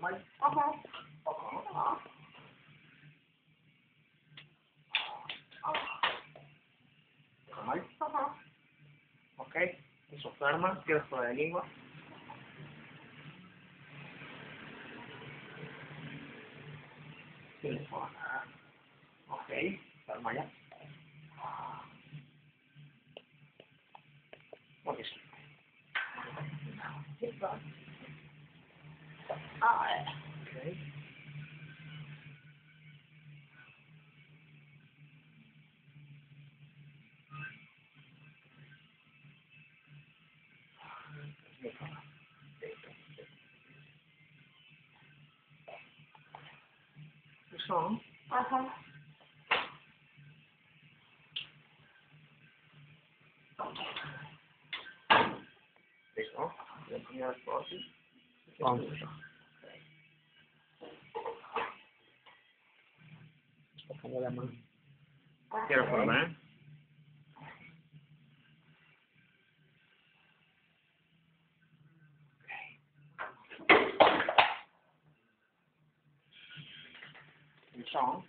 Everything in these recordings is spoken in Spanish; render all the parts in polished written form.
thoải mái. Thoải mái. Ok, eso ferma, cierra por la lengua. Ok, ferma ya. Muy bien. Ok. Son. Listo. Voy a poner esto así. Vamos. Pongo la mano. Quiero forma, ¿eh? Son.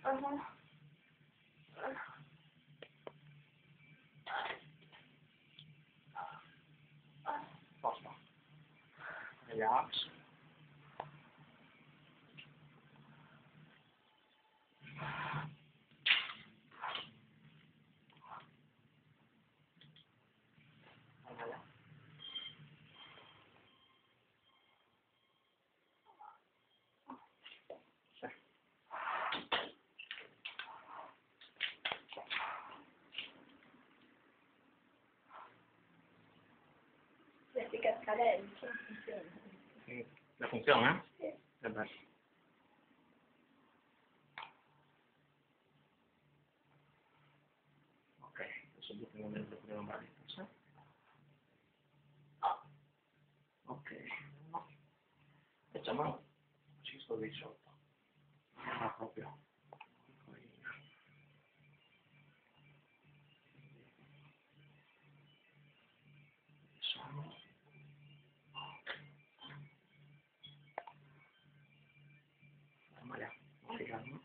Basta. Relax. La función, ¿eh? Sí. Ok, adesso dobbiamo vedere un po'. Ok, facciamo ci sto di sotto. Proprio. Fermala, ferma.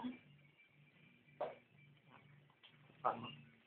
Ferma.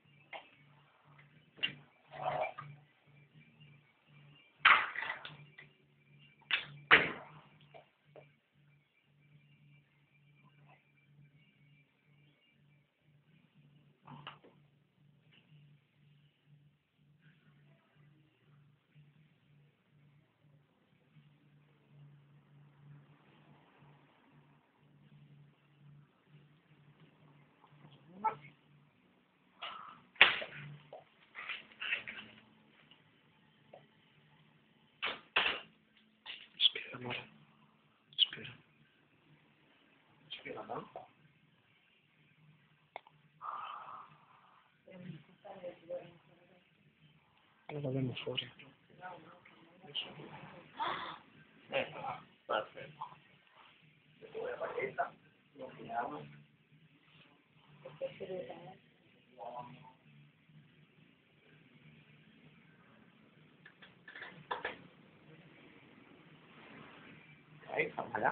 Spera, amore. Spera. Spera, no? Lo vedremo fuori. Perfetto. Después la paleta, lo giramos. Ok, fármala.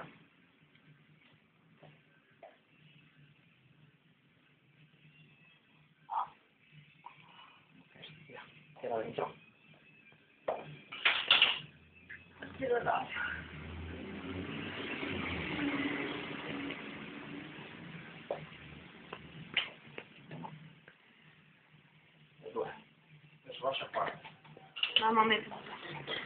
Ok, ya, queda dentro. Queda. Eso va a ser fuerte. No, un momento.